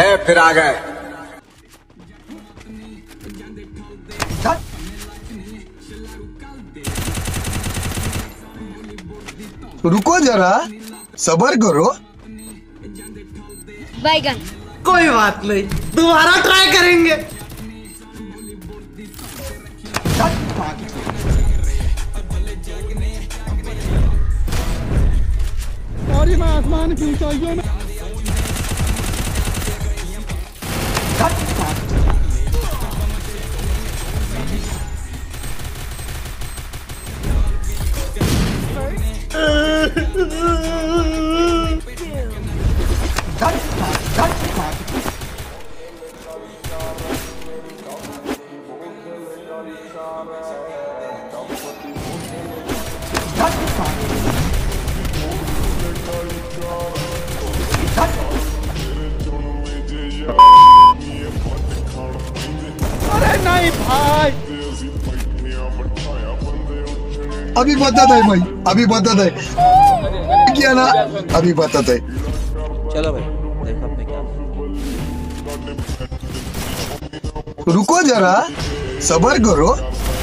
ले फिर आ गए। रुको जरा, सब्र करो। बैगन। कोई बात नहीं, दोबारा ट्राई करेंगे। और ये मैं आसमान की ऊंचाइयों में अरे नहीं भाई, अभी बता दे भाई, अभी बता दे क्या ना, अभी बता दे। चलो भाई, देखो अपने क्या। रुको जरा, सब्र करो।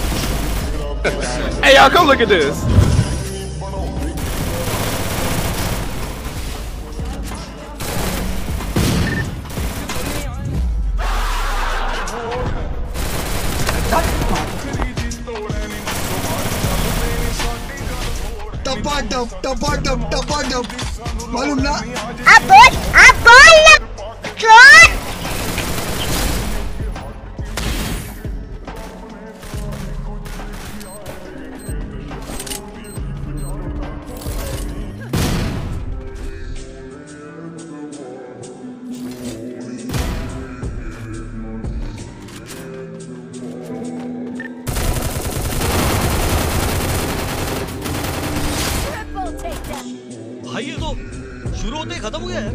Hey y'all, come look at this. टपाटप मालूम ना। अब बोल ना ट्रोन। भाई ये तो शुरू होते ही खत्म हो गया है।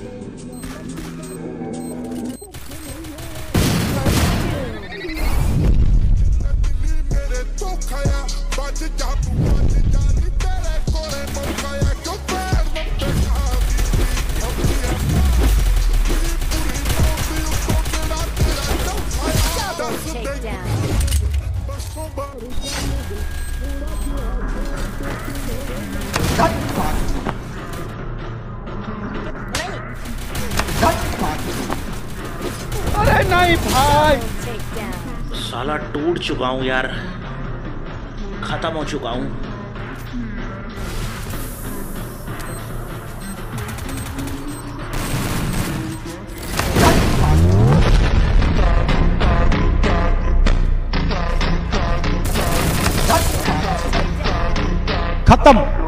अरे नहीं भाई, साला टूट चुका हूँ यार, खत्म हो चुका हूँ। खत्म।